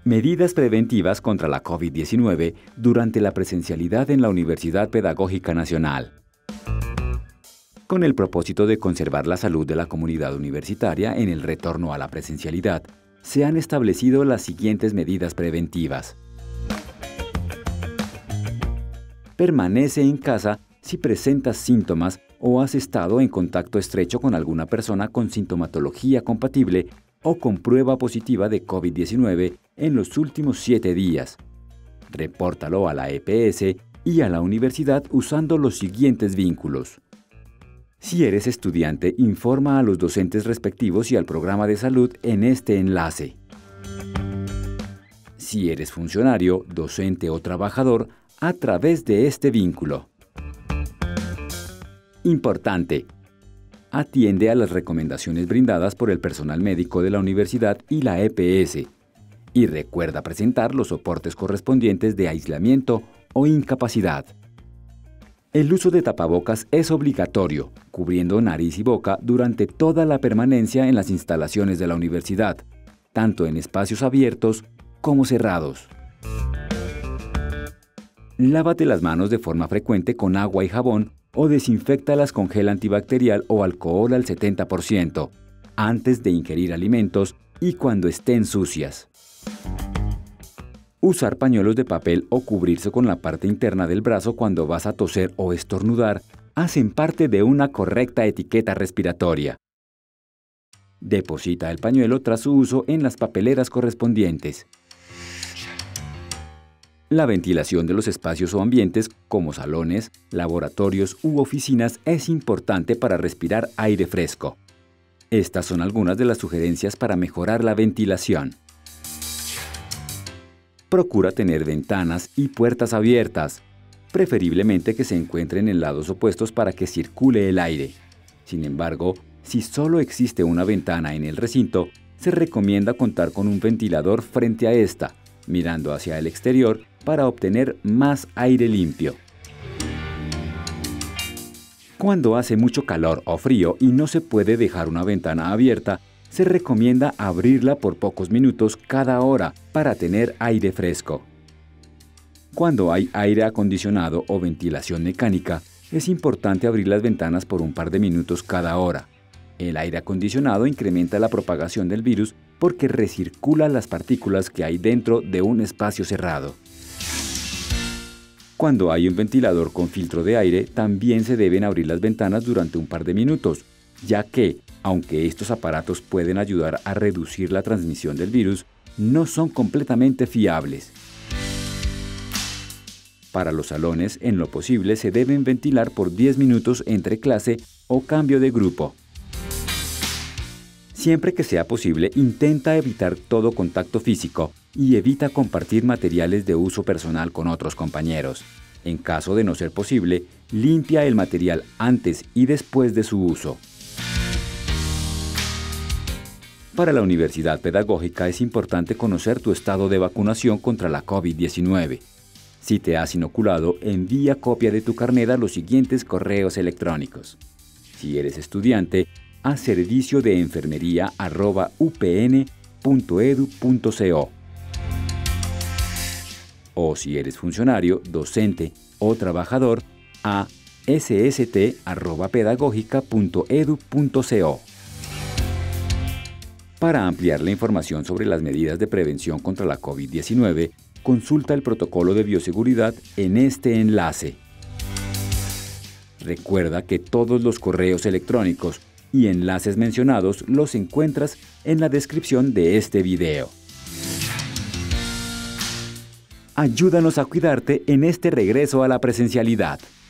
Medidas preventivas contra la COVID-19 durante la presencialidad en la Universidad Pedagógica Nacional. Con el propósito de conservar la salud de la comunidad universitaria en el retorno a la presencialidad, se han establecido las siguientes medidas preventivas. Permanece en casa si presentas síntomas o has estado en contacto estrecho con alguna persona con sintomatología compatible o con prueba positiva de COVID-19 en los últimos 7 días. Repórtalo a la EPS y a la universidad usando los siguientes vínculos. Si eres estudiante, informa a los docentes respectivos y al programa de salud en este enlace. Si eres funcionario, docente o trabajador, a través de este vínculo. Importante: atiende a las recomendaciones brindadas por el personal médico de la universidad y la EPS. Y recuerda presentar los soportes correspondientes de aislamiento o incapacidad. El uso de tapabocas es obligatorio, cubriendo nariz y boca durante toda la permanencia en las instalaciones de la universidad, tanto en espacios abiertos como cerrados. Lávate las manos de forma frecuente con agua y jabón o desinféctalas con gel antibacterial o alcohol al 70%, antes de ingerir alimentos y cuando estén sucias. Usar pañuelos de papel o cubrirse con la parte interna del brazo cuando vas a toser o estornudar hacen parte de una correcta etiqueta respiratoria. Deposita el pañuelo tras su uso en las papeleras correspondientes. La ventilación de los espacios o ambientes, como salones, laboratorios u oficinas, es importante para respirar aire fresco. Estas son algunas de las sugerencias para mejorar la ventilación. Procura tener ventanas y puertas abiertas, preferiblemente que se encuentren en lados opuestos para que circule el aire. Sin embargo, si solo existe una ventana en el recinto, se recomienda contar con un ventilador frente a esta, mirando hacia el exterior para obtener más aire limpio. Cuando hace mucho calor o frío y no se puede dejar una ventana abierta, se recomienda abrirla por pocos minutos cada hora para tener aire fresco. Cuando hay aire acondicionado o ventilación mecánica, es importante abrir las ventanas por un par de minutos cada hora. El aire acondicionado incrementa la propagación del virus porque recircula las partículas que hay dentro de un espacio cerrado. Cuando hay un ventilador con filtro de aire, también se deben abrir las ventanas durante un par de minutos, ya que, aunque estos aparatos pueden ayudar a reducir la transmisión del virus, no son completamente fiables. Para los salones, en lo posible, se deben ventilar por 10 minutos entre clase o cambio de grupo. Siempre que sea posible, intenta evitar todo contacto físico y evita compartir materiales de uso personal con otros compañeros. En caso de no ser posible, limpia el material antes y después de su uso. Para la Universidad Pedagógica es importante conocer tu estado de vacunación contra la COVID-19. Si te has inoculado, envía copia de tu carnet a los siguientes correos electrónicos. Si eres estudiante, a servicio-de-enfermería@upn.edu.co. O si eres funcionario, docente o trabajador, a sst@pedagogica.edu.co. Para ampliar la información sobre las medidas de prevención contra la COVID-19, consulta el protocolo de bioseguridad en este enlace. Recuerda que todos los correos electrónicos y enlaces mencionados los encuentras en la descripción de este video. Ayúdanos a cuidarte en este regreso a la presencialidad.